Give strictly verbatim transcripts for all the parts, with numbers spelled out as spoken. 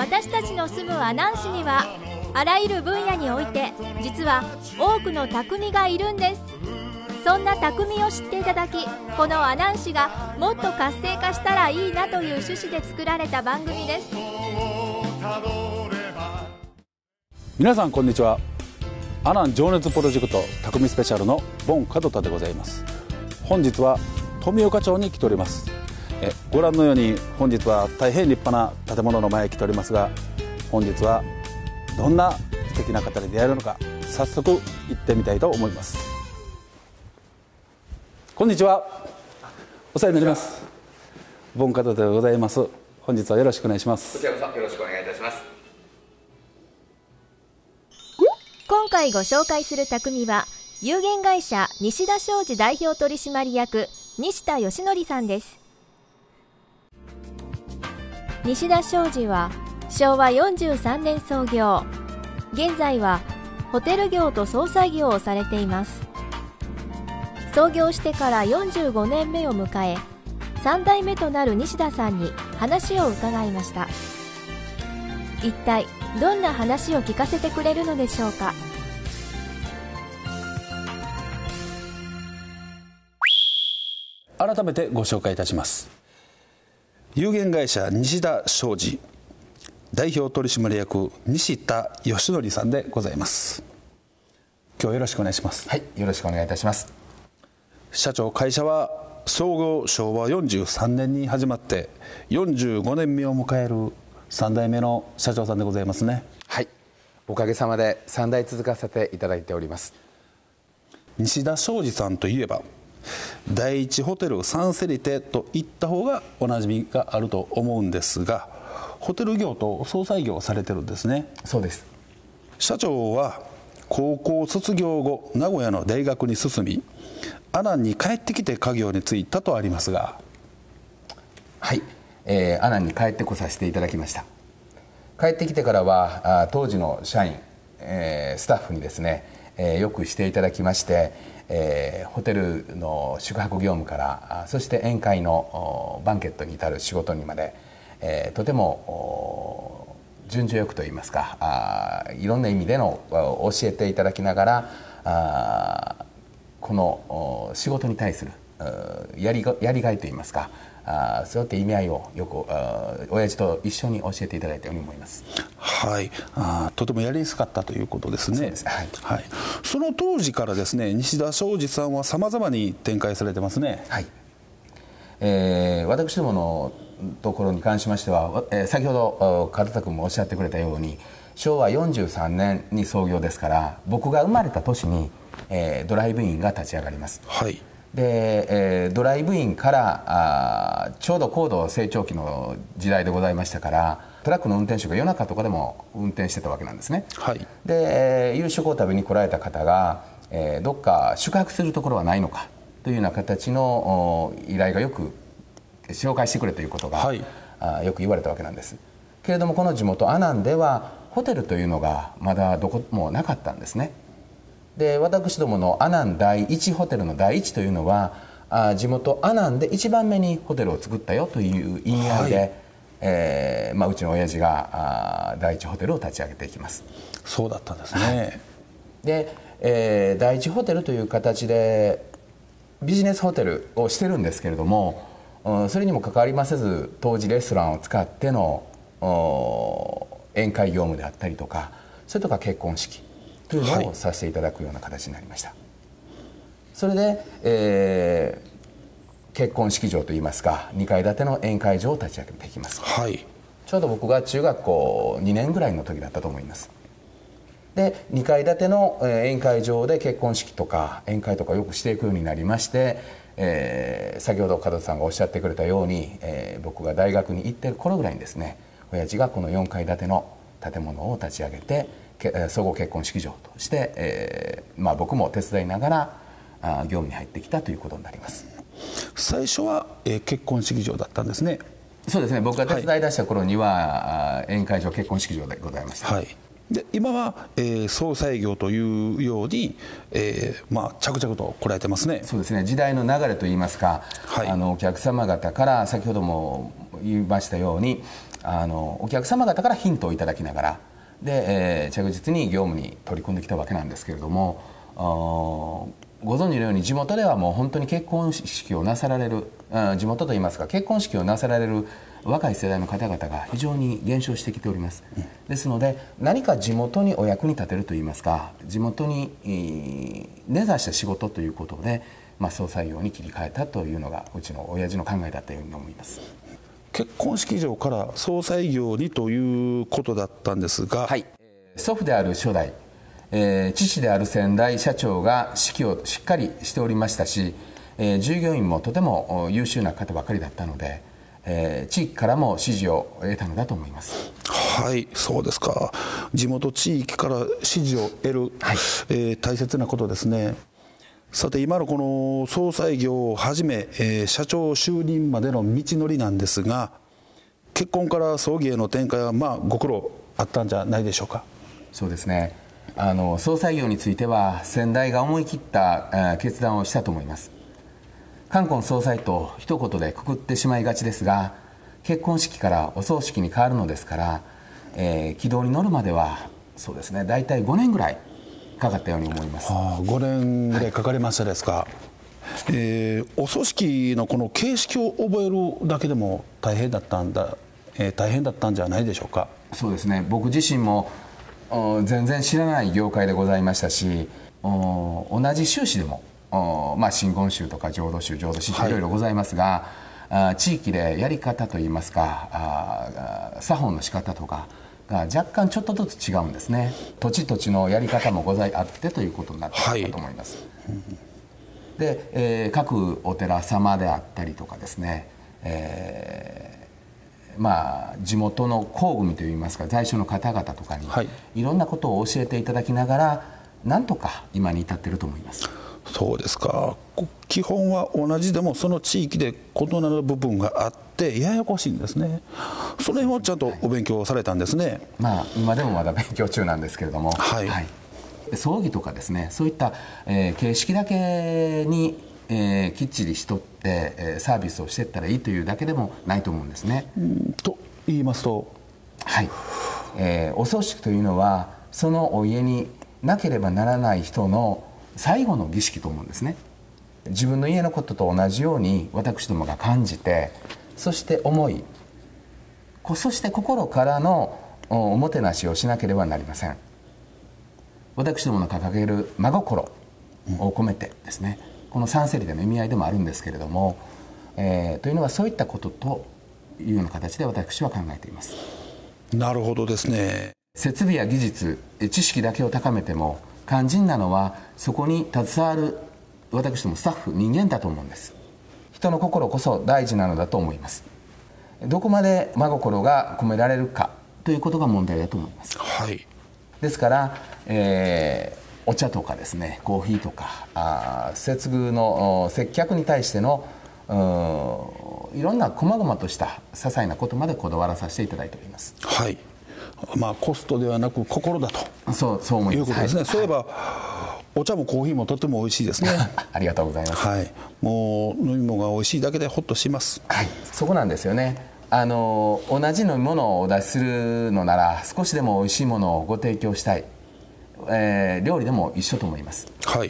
私たちの住む阿南市にはあらゆる分野において実は多くの匠がいるんです。そんな匠を知っていただき、この阿南市がもっと活性化したらいいなという趣旨で作られた番組です。 皆さんこんにちは。阿南情熱プロジェクト匠スペシャルのボン門田でございます。本日は富岡町に来ております。えご覧のように本日は大変立派な建物の前へ来ておりますが、本日はどんな素敵な方に出会えるのか早速行ってみたいと思います。こんにちは、お世話になります。ボン門田でございます。本日はよろしくお願いします。 こちらこそよろしくお願いいたします。 今回ご紹介する匠は有限会社西田商事代表取締役西田義則さんです。西田商事はしょうわよんじゅうさんねん創業、現在はホテル業と葬祭業をされています。創業してからよんじゅうごねんめを迎え、さん代目となる西田さんに話を伺いました。一体どんな話を聞かせてくれるのでしょうか。 改めてご紹介いたします。有限会社西田商事代表取締役西田義則さんでございます。今日はよろしくお願いします。 はい、よろしくお願いいたします。 社長、会社は創業しょうわよんじゅうさんねんに始まってよんじゅうごねんめを迎えるさん代目の社長さんでございますね。 はい、おかげさまでさん代続かせていただいております。 西田商事さんといえば第一ホテルサンセリテといった方がおなじみがあると思うんですが、ホテル業と葬祭業をされてるんですね。 そうです。 社長は高校卒業後名古屋の大学に進み、阿南に帰ってきて家業に就いたとありますが。 はい、えー、阿南に帰ってこさせていただきました。帰ってきてからはあ当時の社員、えー、スタッフにですね、えー、よくしていただきまして、えー、ホテルの宿泊業務からそして宴会のバンケットに至る仕事にまで、えー、とても順序よくといいますか、あいろんな意味での教えていただきながら、あこの仕事に対するやりがやりがいといいますか、あそういった意味合いをよく親父と一緒に教えていただいたように思います。 はい、あとてもやりやすかったということですね。 そうです、はいはい、その当時からですね、西田商事さんはさまざまに展開されてますね。 はい、えー、私どものところに関しましては、えー、先ほど門田君もおっしゃってくれたようにしょうわよんじゅうさんねんに創業ですから、僕が生まれた年に、えー、ドライブインが立ち上がります。 はい、 で、えー、ドライブインからあちょうど高度成長期の時代でございましたから、トラックの運転手が夜中とかでも運転してたわけなんですね。 はい、 で、えー、夕食を食べに来られた方が、えー、どっか宿泊するところはないのかというような形の依頼がよく紹介してくれということが、はい、あよく言われたわけなんです。けれどもこの地元阿南ではホテルというのがまだどこもなかったんですね。で、私どもの阿南第一ホテルの第一というのはあ地元阿南で一番目にホテルを作ったよという意味合いで、はい、えーまあ、うちの親父があ第一ホテルを立ち上げていきます。 そうだったんですね。 はい、で、えー、第一ホテルという形でビジネスホテルをしてるんですけれども、それにも関わりませず当時レストランを使っての宴会業務であったりとか、それとか結婚式というのをさせていただくような形になりました。はい、それで、えー、結婚式場といいますかにかい建ての宴会場を立ち上げていきます。はい、ちょうど僕が中学校にねんぐらいの時だったと思います。で、にかい建ての宴会場で結婚式とか宴会とかよくしていくようになりまして、えー、先ほど門田さんがおっしゃってくれたように、えー、僕が大学に行ってる頃ぐらいにですね、親父がこのよんかい建ての建物を立ち上げて総合結婚式場として、えーまあ、僕も手伝いながらあ業務に入ってきたということになります。 最初は、えー、結婚式場だったんですね。 そうですね、僕が手伝い出した頃には、はい、宴会場結婚式場でございました。 はい、で今は、えー、葬祭業というように、えーまあ、着々とこられてますね。 そうですね、時代の流れといいますか、はい、あのお客様方から先ほども言いましたように、 あのお客様方からヒントをいただきながらで、えー、着実に業務に取り組んできたわけなんですけれども、ご存知のように地元ではもう本当に結婚式をなさられる、地元といいますか結婚式をなさられる若い世代の方々が非常に減少してきております、うん、ですので何か地元にお役に立てるといいますか地元に、えー、根ざした仕事ということで、まあ、総裁業に切り替えたというのがうちの親父の考えだったように思います。 結婚式場から総裁業にということだったんですが、 はい、祖父である初代、えー、父である先代社長が指揮をしっかりしておりましたし、えー、従業員もとても優秀な方ばかりだったので、えー、地域からも支持を得たのだと思います。 はい、そうですか。地元地域から支持を得る、はい、えー、大切なことですね。さて今のこの総裁業をはじめ、えー、社長就任までの道のりなんですが、結婚から葬儀への展開はまあご苦労あったんじゃないでしょうか。 そうですね、あの総裁業については先代が思い切った、えー、決断をしたと思います。冠婚葬祭と一言でくくってしまいがちですが、結婚式からお葬式に変わるのですから、えー、軌道に乗るまではそうですね、大体ごねんぐらいかかったように思います。 ああ、ごねんぐらいかかりましたですか。はい、えー、お葬式のこの形式を覚えるだけでも大変だったんだ、えー、大変だったんじゃないでしょうか。 そうですね、僕自身も全然知らない業界でございましたし、同じ収支でも、まあ、真言宗とか浄土宗浄土真宗いろいろございますが、はい、地域でやり方といいますか作法の仕方とかが若干ちょっとずつ違うんですね。土地土地のやり方もございあってということになっているかと思います。はい、で、えー、各お寺様であったりとかですね、えー、まあ地元の公組といいますか在所の方々とかに、はい、いろんなことを教えていただきながらなんとか今に至っていると思います。 そうですか。基本は同じでもその地域で異なる部分があってややこしいんですね。その辺をちゃんとお勉強されたんですね。はい、 まあ今でもまだ勉強中なんですけれども、はいはい、葬儀とかですね、そういった、えー、形式だけに、えー、きっちりしとって、えー、サービスをしていったらいいというだけでもないと思うんですね。 うんと言いますと、 はい、えー、お葬式というのはそのお家になければならない人の最後の儀式と思うんですね。自分の家のことと同じように私どもが感じて、そして思い、そして心からのおもてなしをしなければなりません。私どもの掲げる真心を込めてですね、うん、この三セリでの意味合いでもあるんですけれども、えー、というのはそういったことというような形で私は考えています。 なるほどですね。 設備や技術、知識だけを高めても肝心なのはそこに携わる私どもスタッフ人間だと思うんです。人の心こそ大事なのだと思います。どこまで真心が込められるかということが問題だと思います。 はい、 ですから、えー、お茶とかですね、コーヒーとかあ接遇の接客に対してのいろんな細々とした些細なことまでこだわらさせていただいております。 はい、まあ、コストではなく心だとそうそう思います。 いうことですね。はい、そういえば、 はい、 お茶もコーヒーもとても美味しいですね。 ありがとうございます。 はい、もう飲み物が美味しいだけでほっとします。 はい、そこなんですよね。あの同じ飲み物をお出しするのなら少しでも美味しいものをご提供したい、えー、料理でも一緒と思います。 はい、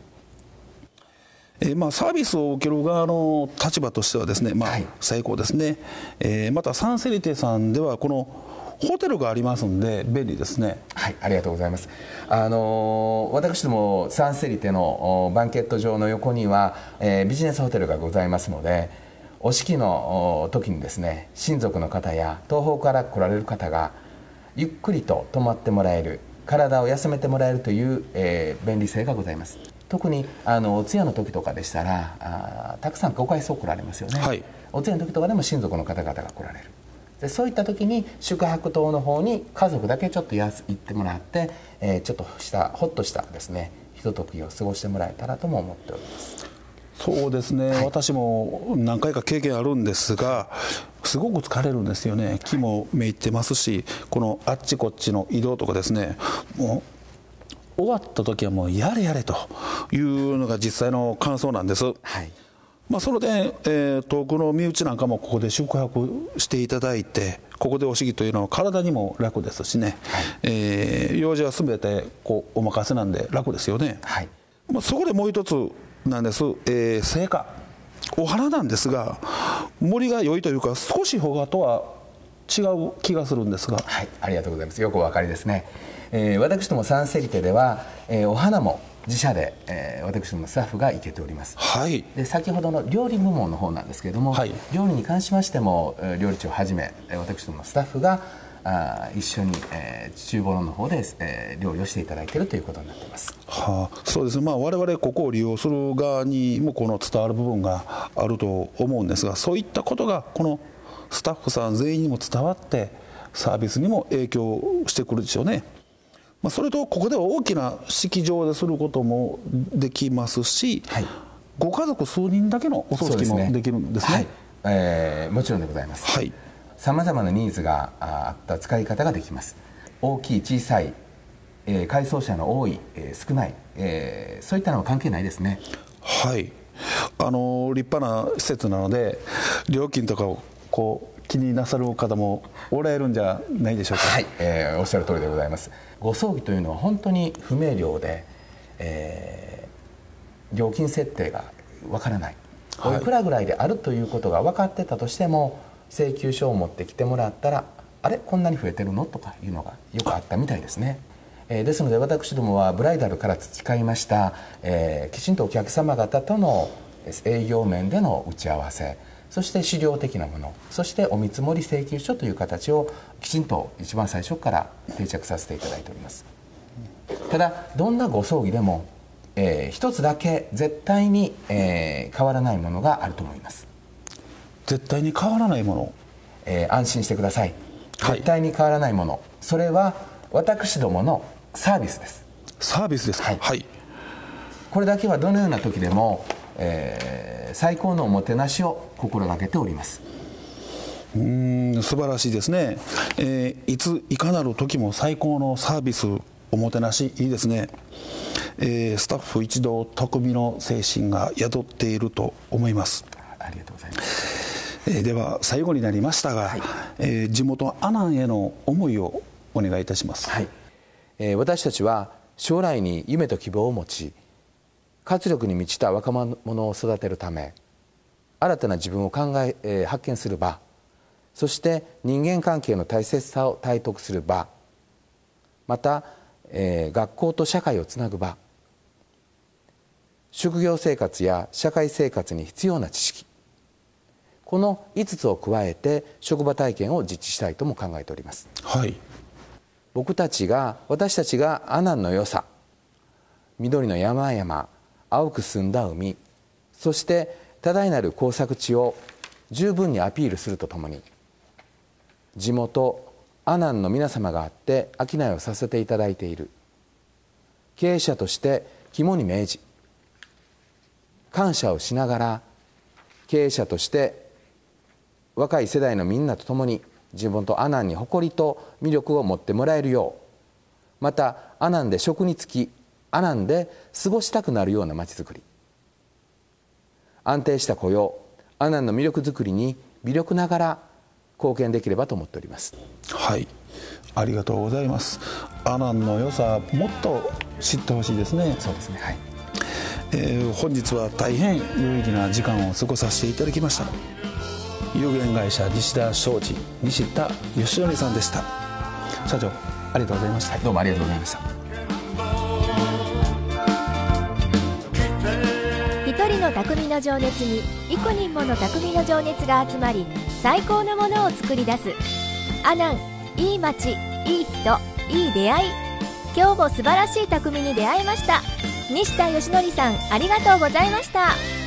えーまあ、サービスを受ける側の立場としてはですね、まあ、はい、最高ですね。えー、またサンセリテさんではこのホテルがありますんで便利ですね。 はい、ありがとうございます。あの私どもサンセリテのバンケット場の横には、えー、ビジネスホテルがございますので、お式の時にですね、親族の方や東方から来られる方がゆっくりと泊まってもらえる、体を休めてもらえるという、えー、便利性がございます。特にあのお通夜の時とかでしたらあたくさんご回送来られますよね。はい、お通夜の時とかでも親族の方々が来られる。でそういった時に宿泊棟の方に家族だけちょっと行ってもらって、えー、ちょっとしたほっとしたですねひとときを過ごしてもらえたらとも思っております。 そうですね、はい、私も何回か経験あるんですがすごく疲れるんですよね。気もめいってますし、このあっちこっちの移動とかですね、もう終わった時はもうやれやれというのが実際の感想なんです。はい、 まあ、その点、えー、遠くの身内なんかもここで宿泊していただいて、ここでお式というのは体にも楽ですしね、はい、えー、用事はすべてこうお任せなんで楽ですよね、はい、まあ、そこでもう一つなんです、えー、成果、お花なんですが、森が良いというか、少し他とは違う気がするんですが。 はい、ありがとうございます。よくお分かりですね。えー、私どもサンセリテでは、えー、お花も自社で、えー、私どものスタッフが生けております、はい、で先ほどの料理部門の方なんですけれども、はい、料理に関しましても料理長をはじめ私どものスタッフがあ一緒に、えー、厨房の方で、えー、料理をしていただいているということになっています。 はあ、そうですね、まあ、我々ここを利用する側にもこの伝わる部分があると思うんですが、そういったことがこのスタッフさん全員にも伝わってサービスにも影響してくるでしょうね。まあ、それとここでは大きな式場ですることもできますし、はい、ご家族数人だけのお葬式もできるんですね。 はい、えー、もちろんでございます。さまざまなニーズがあった使い方ができます。大きい小さい、えー、改装者の多い、えー、少ない、えー、そういったのは関係ないですね。 はい、あの立派な施設なので料金とかをこう気になさる方もおられるんじゃないでしょうか。 はい、えー、おっしゃる通りでございます。ご葬儀というのは本当に不明瞭で、えー、料金設定がわからない、はい、おいくらぐらいであるということが分かってたとしても、請求書を持ってきてもらったら、あれこんなに増えてるのとかいうのがよくあったみたいですね。えー、ですので私どもはブライダルから培いました、えー、きちんとお客様方との営業面での打ち合わせ、そして資料的なもの、そしてお見積もり請求書という形をきちんと一番最初から定着させていただいております。ただどんなご葬儀でも、えー、一つだけ絶対に、えー、変わらないものがあると思います。 絶対に変わらないもの、 えー、安心してください。絶対に変わらないもの、はい、それは私どものサービスです。 サービスですか。はい、はい、 これだけはどのような時でも、えー、最高のおもてなしを心がけております。 うーん、素晴らしいですね。えー、いついかなる時も最高のサービス、おもてなし、いいですね。えー、スタッフ一同匠の精神が宿っていると思います。 ありがとうございます。 えー、では最後になりましたが、はい、えー、地元阿南への思いをお願いいたします。 はい、えー、私たちは将来に夢と希望を持ち、活力に満ちた若者を育てるため、新たな自分を考ええー、発見する場、そして人間関係の大切さを体得する場、また、えー、学校と社会をつなぐ場、職業生活や社会生活に必要な知識、このいつつを加えて職場体験を実施したいとも考えております。 はい、 僕たちが私たちが阿南の良さ、緑の山々、青く澄んだ海、そして多大なる耕作地を十分にアピールするとともに、地元阿南の皆様があって商いをさせていただいている経営者として肝に銘じ、感謝をしながら経営者として若い世代のみんなと共に地元阿南に誇りと魅力を持ってもらえるよう、また阿南で職に就き阿南で過ごしたくなるようなまちづくり、安定した雇用、阿南の魅力づくりに微力ながら貢献できればと思っております。 はい、ありがとうございます。阿南の良さもっと知ってほしいですね。 そうですね、はい、 えー、本日は大変有意義な時間を過ごさせていただきました。有限会社西田商事西田義則さんでした。社長、ありがとうございました。 はい、どうもありがとうございました。 一人の匠の情熱に幾人もの匠の情熱が集まり、最高のものを作り出す阿南、いい街、いい人、いい出会い。今日も素晴らしい匠に出会いました。西田義則さん、ありがとうございました。